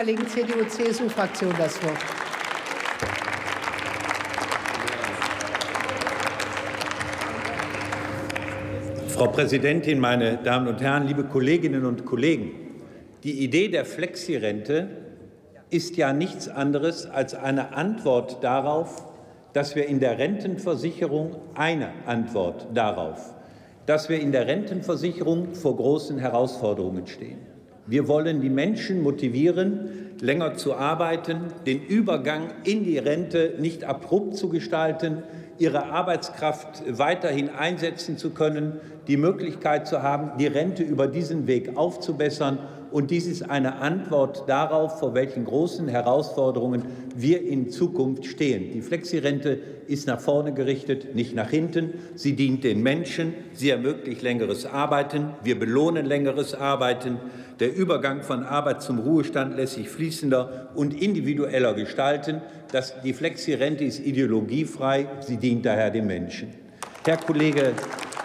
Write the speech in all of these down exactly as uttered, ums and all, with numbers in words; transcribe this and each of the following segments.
C D U C S U-Fraktion das Wort. Frau Präsidentin, meine Damen und Herren, liebe Kolleginnen und Kollegen! Die Idee der Flexirente ist ja nichts anderes als eine Antwort darauf, dass wir in der Rentenversicherung eine Antwort darauf, dass wir in der Rentenversicherung vor großen Herausforderungen stehen. Wir wollen die Menschen motivieren, länger zu arbeiten, den Übergang in die Rente nicht abrupt zu gestalten, ihre Arbeitskraft weiterhin einsetzen zu können, die Möglichkeit zu haben, die Rente über diesen Weg aufzubessern. Und dies ist eine Antwort darauf, vor welchen großen Herausforderungen wir in Zukunft stehen. Die Flexirente ist nach vorne gerichtet, nicht nach hinten. Sie dient den Menschen, sie ermöglicht längeres Arbeiten, wir belohnen längeres Arbeiten. Der Übergang von Arbeit zum Ruhestand lässt sich fließender und individueller gestalten. Das, die Flexirente ist ideologiefrei, sie dient daher dem Menschen. Herr Kollege,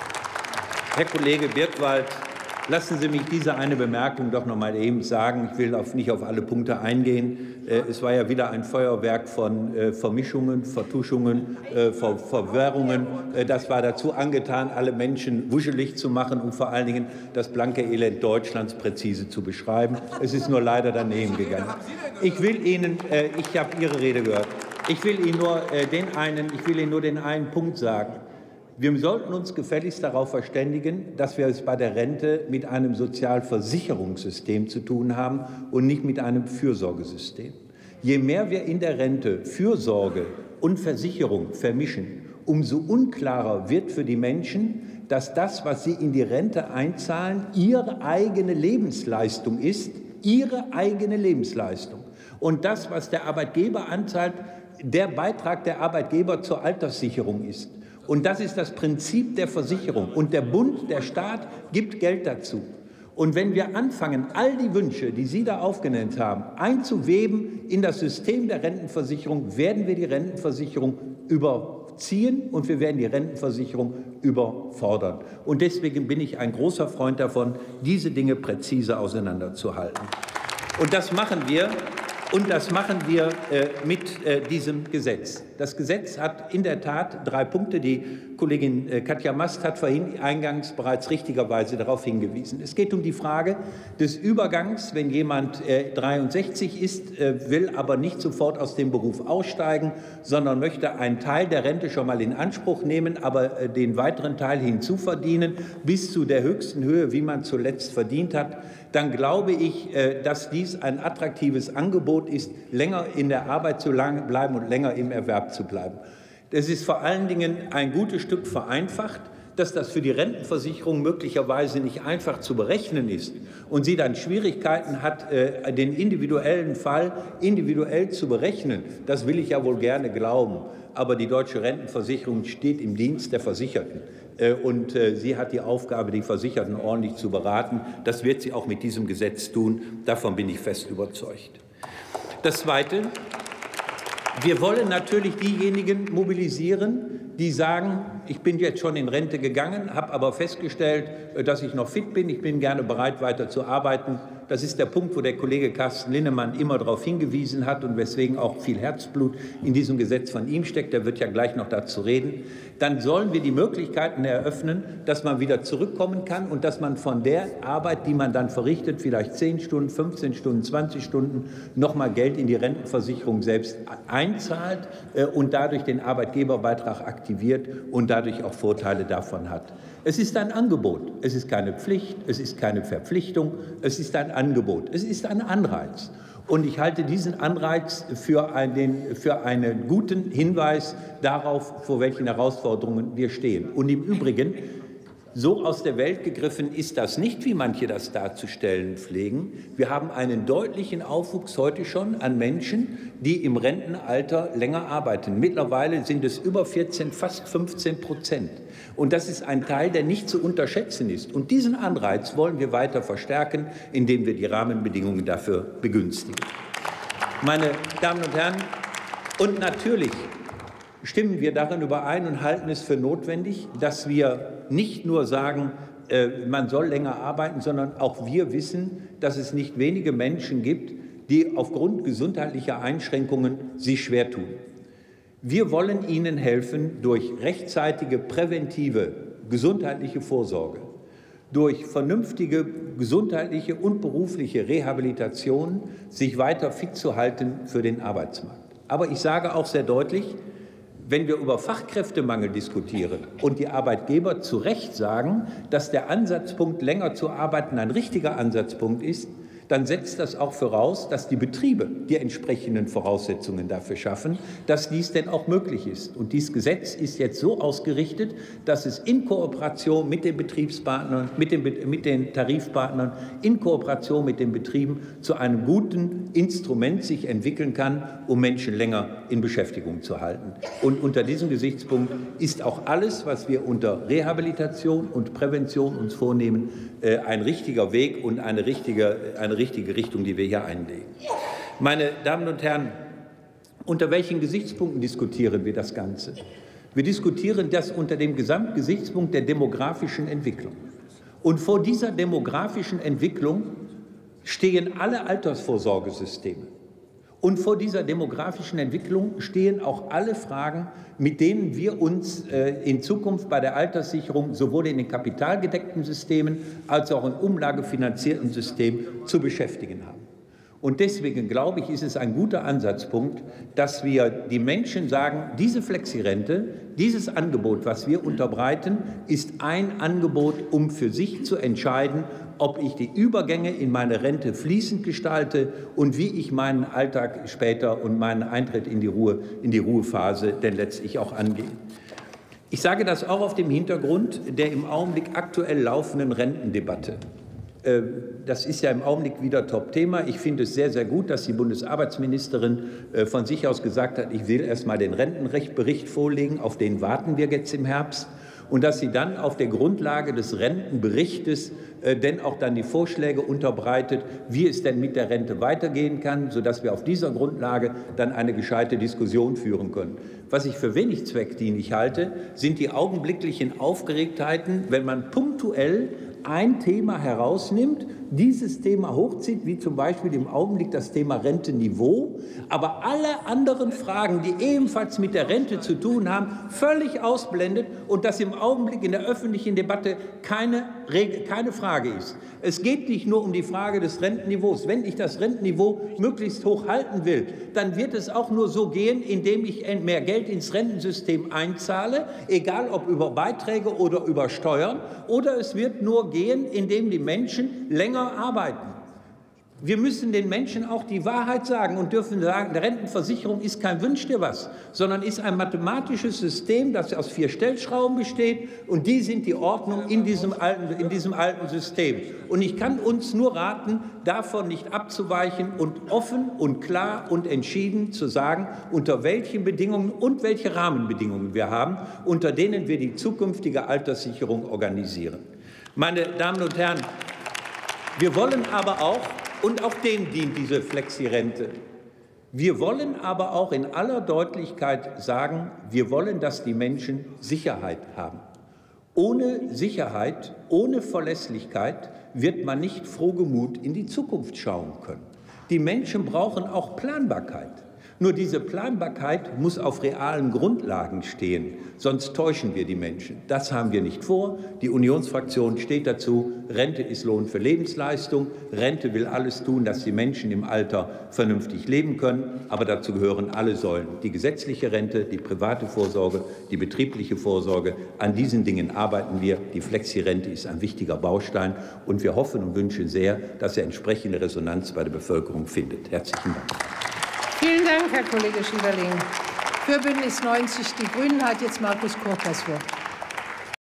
Herr Kollege Birkwald, lassen Sie mich diese eine Bemerkung doch noch mal eben sagen. Ich will auf, nicht auf alle Punkte eingehen. Es war ja wieder ein Feuerwerk von Vermischungen, Vertuschungen, Ver Verwirrungen. Das war dazu angetan, alle Menschen wuschelig zu machen und vor allen Dingen das blanke Elend Deutschlands präzise zu beschreiben. Es ist nur leider daneben gegangen. Ich will Ihnen, ich habe Ihre Rede gehört, ich will Ihnen nur den einen, ich will Ihnen nur den einen Punkt sagen. Wir sollten uns gefälligst darauf verständigen, dass wir es bei der Rente mit einem Sozialversicherungssystem zu tun haben und nicht mit einem Fürsorgesystem. Je mehr wir in der Rente Fürsorge und Versicherung vermischen, umso unklarer wird für die Menschen, dass das, was sie in die Rente einzahlen, ihre eigene Lebensleistung ist, ihre eigene Lebensleistung. Und das, was der Arbeitgeber anzahlt, der Beitrag der Arbeitgeber zur Alterssicherung ist. Und das ist das Prinzip der Versicherung. Und der Bund, der Staat, gibt Geld dazu. Und wenn wir anfangen, all die Wünsche, die Sie da aufgenannt haben, einzuweben in das System der Rentenversicherung, werden wir die Rentenversicherung überziehen und wir werden die Rentenversicherung überfordern. Und deswegen bin ich ein großer Freund davon, diese Dinge präzise auseinanderzuhalten. Und das machen wir. Und das machen wir äh, mit äh, diesem Gesetz. Das Gesetz hat in der Tat drei Punkte. Die Kollegin äh, Katja Mast hat vorhin eingangs bereits richtigerweise darauf hingewiesen. Es geht um die Frage des Übergangs, wenn jemand äh, dreiundsechzig ist, äh, will aber nicht sofort aus dem Beruf aussteigen, sondern möchte einen Teil der Rente schon mal in Anspruch nehmen, aber äh, den weiteren Teil hinzuverdienen, bis zu der höchsten Höhe, wie man zuletzt verdient hat. Dann glaube ich, äh, dass dies ein attraktives Angebot ist, länger in der Arbeit zu bleiben und länger im Erwerb zu bleiben. Das ist vor allen Dingen ein gutes Stück vereinfacht, dass das für die Rentenversicherung möglicherweise nicht einfach zu berechnen ist und sie dann Schwierigkeiten hat, den individuellen Fall individuell zu berechnen. Das will ich ja wohl gerne glauben. Aber die deutsche Rentenversicherung steht im Dienst der Versicherten. Und sie hat die Aufgabe, die Versicherten ordentlich zu beraten. Das wird sie auch mit diesem Gesetz tun. Davon bin ich fest überzeugt. Das Zweite. Wir wollen natürlich diejenigen mobilisieren, die sagen, ich bin jetzt schon in Rente gegangen, habe aber festgestellt, dass ich noch fit bin, ich bin gerne bereit, weiter zu arbeiten. Das ist der Punkt, wo der Kollege Carsten Linnemann immer darauf hingewiesen hat und weswegen auch viel Herzblut in diesem Gesetz von ihm steckt. Der wird ja gleich noch dazu reden. Dann sollen wir die Möglichkeiten eröffnen, dass man wieder zurückkommen kann und dass man von der Arbeit, die man dann verrichtet, vielleicht zehn Stunden, fünfzehn Stunden, zwanzig Stunden, noch mal Geld in die Rentenversicherung selbst einzahlt und dadurch den Arbeitgeberbeitrag aktiviert und dadurch auch Vorteile davon hat. Es ist ein Angebot, es ist keine Pflicht, es ist keine Verpflichtung, es ist ein Angebot, es ist ein Anreiz. Und ich halte diesen Anreiz für einen, für einen guten Hinweis darauf, vor welchen Herausforderungen wir stehen. Und im Übrigen, so aus der Welt gegriffen ist das nicht, wie manche das darzustellen pflegen. Wir haben einen deutlichen Aufwuchs heute schon an Menschen, die im Rentenalter länger arbeiten. Mittlerweile sind es über vierzehn, fast fünfzehn Prozent. Und das ist ein Teil, der nicht zu unterschätzen ist. Und diesen Anreiz wollen wir weiter verstärken, indem wir die Rahmenbedingungen dafür begünstigen. Meine Damen und Herren, und natürlich stimmen wir darin überein und halten es für notwendig, dass wir nicht nur sagen, man soll länger arbeiten, sondern auch wir wissen, dass es nicht wenige Menschen gibt, die aufgrund gesundheitlicher Einschränkungen sich schwer tun. Wir wollen ihnen helfen durch rechtzeitige präventive gesundheitliche Vorsorge, durch vernünftige gesundheitliche und berufliche Rehabilitation, sich weiter fit zu halten für den Arbeitsmarkt. Aber ich sage auch sehr deutlich, wenn wir über Fachkräftemangel diskutieren und die Arbeitgeber zu Recht sagen, dass der Ansatzpunkt, länger zu arbeiten, ein richtiger Ansatzpunkt ist, dann setzt das auch voraus, dass die Betriebe die entsprechenden Voraussetzungen dafür schaffen, dass dies denn auch möglich ist. Und dieses Gesetz ist jetzt so ausgerichtet, dass es in Kooperation mit den Betriebspartnern, mit den, mit den Tarifpartnern, in Kooperation mit den Betrieben zu einem guten Instrument sich entwickeln kann, um Menschen länger in Beschäftigung zu halten. Und unter diesem Gesichtspunkt ist auch alles, was wir unter Rehabilitation und Prävention uns vornehmen, ein richtiger Weg und eine richtige, eine richtige Richtung, die wir hier einlegen. Meine Damen und Herren, unter welchen Gesichtspunkten diskutieren wir das Ganze? Wir diskutieren das unter dem Gesamtgesichtspunkt der demografischen Entwicklung. Und vor dieser demografischen Entwicklung stehen alle Altersvorsorgesysteme. Und vor dieser demografischen Entwicklung stehen auch alle Fragen, mit denen wir uns in Zukunft bei der Alterssicherung sowohl in den kapitalgedeckten Systemen als auch im umlagefinanzierten System zu beschäftigen haben. Und deswegen, glaube ich, ist es ein guter Ansatzpunkt, dass wir die Menschen sagen, diese Flexirente, dieses Angebot, was wir unterbreiten, ist ein Angebot, um für sich zu entscheiden, ob ich die Übergänge in meine Rente fließend gestalte und wie ich meinen Alltag später und meinen Eintritt in die Ruhe, in die Ruhephase denn letztlich auch angehe. Ich sage das auch auf dem Hintergrund der im Augenblick aktuell laufenden Rentendebatte. Das ist ja im Augenblick wieder Top-Thema. Ich finde es sehr, sehr gut, dass die Bundesarbeitsministerin von sich aus gesagt hat, ich will erst mal den Rentenrechtbericht vorlegen, auf den warten wir jetzt im Herbst. Und dass sie dann auf der Grundlage des Rentenberichtes äh, denn auch dann die Vorschläge unterbreitet, wie es denn mit der Rente weitergehen kann, sodass wir auf dieser Grundlage dann eine gescheite Diskussion führen können. Was ich für wenig zweckdienlich halte, sind die augenblicklichen Aufgeregtheiten, wenn man punktuell ein Thema herausnimmt, dieses Thema hochzieht, wie zum Beispiel im Augenblick das Thema Rentenniveau, aber alle anderen Fragen, die ebenfalls mit der Rente zu tun haben, völlig ausblendet und das im Augenblick in der öffentlichen Debatte keine, keine Frage ist. Es geht nicht nur um die Frage des Rentenniveaus. Wenn ich das Rentenniveau möglichst hoch halten will, dann wird es auch nur so gehen, indem ich mehr Geld ins Rentensystem einzahle, egal ob über Beiträge oder über Steuern, oder es wird nur gehen, indem die Menschen länger arbeiten. Wir müssen den Menschen auch die Wahrheit sagen und dürfen sagen, die Rentenversicherung ist kein Wünsch dir was, sondern ist ein mathematisches System, das aus vier Stellschrauben besteht, und die sind die Ordnung in diesem alten, in diesem alten System. Und ich kann uns nur raten, davon nicht abzuweichen und offen und klar und entschieden zu sagen, unter welchen Bedingungen und welche Rahmenbedingungen wir haben, unter denen wir die zukünftige Alterssicherung organisieren. Meine Damen und Herren, wir wollen aber auch, und auch dem dient diese Flexirente, wir wollen aber auch in aller Deutlichkeit sagen, wir wollen, dass die Menschen Sicherheit haben. Ohne Sicherheit, ohne Verlässlichkeit wird man nicht frohgemut in die Zukunft schauen können. Die Menschen brauchen auch Planbarkeit. Nur diese Planbarkeit muss auf realen Grundlagen stehen, sonst täuschen wir die Menschen. Das haben wir nicht vor. Die Unionsfraktion steht dazu, Rente ist Lohn für Lebensleistung. Rente will alles tun, dass die Menschen im Alter vernünftig leben können. Aber dazu gehören alle Säulen. Die gesetzliche Rente, die private Vorsorge, die betriebliche Vorsorge. An diesen Dingen arbeiten wir. Die Flexirente ist ein wichtiger Baustein. Und wir hoffen und wünschen sehr, dass er entsprechende Resonanz bei der Bevölkerung findet. Herzlichen Dank. Vielen Dank, Herr Kollege Schieberling. Für Bündnis neunzig Die Grünen hat jetzt Markus Kurz das Wort.